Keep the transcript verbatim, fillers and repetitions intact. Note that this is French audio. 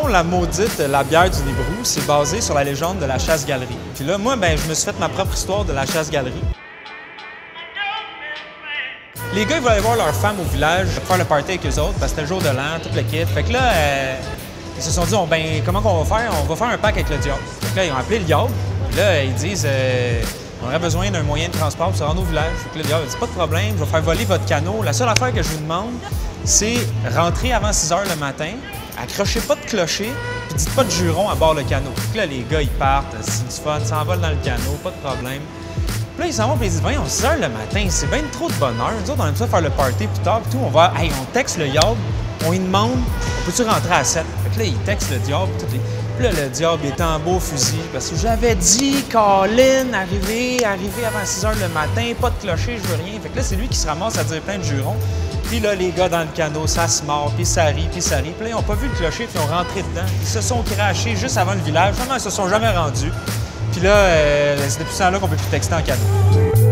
nom La Maudite, la bière du Nibrou, c'est basé sur la légende de la chasse-galerie. Puis là, moi, ben, je me suis fait ma propre histoire de la chasse-galerie. Les gars, ils voulaient aller voir leur femme au village, faire le party avec eux autres, parce que c'était le jour de l'an, toute l'équipe. Fait que là, euh, ils se sont dit, oh, ben, comment qu'on va faire? On va faire un pack avec le diable. Fait que là, ils ont appelé le diable. Puis là, ils disent, euh, on aurait besoin d'un moyen de transport pour se rendre au village. Fait que là, le diable a dit, pas de problème, je vais faire voler votre canot. La seule affaire que je vous demande, c'est rentrer avant six heures le matin, accrochez pas de clocher, puis dites pas de juron à bord le canot. Fait que là, les gars, ils partent, c'est du fun, s'envolent dans le canot, pas de problème. Puis là, ils s'en vont, puis ils disent, voyons, six heures le matin, c'est bien trop de bonheur. Nous autres, on aime ça faire le party plus tard, puis tout. On va, hey, on texte le diable, on lui demande, on peut-tu rentrer à sept? Fait que là, il texte le diable, tout. Les... Puis là, le diable est en beau fusil, parce que j'avais dit, Colin, arriver, arriver avant six heures le matin, pas de clocher, je veux rien. Fait que là, c'est lui qui se ramasse à dire plein de jurons. Puis là, les gars dans le canot, ça se mord, puis ça rit, puis ça rit. Puis là, ils n'ont pas vu le clocher, puis ils ont rentré dedans. Ils se sont crachés juste avant le village. Vraiment, ils se sont jamais rendus. Puis là, euh, c'est depuis ce temps-là qu'on peut plus texter en canot.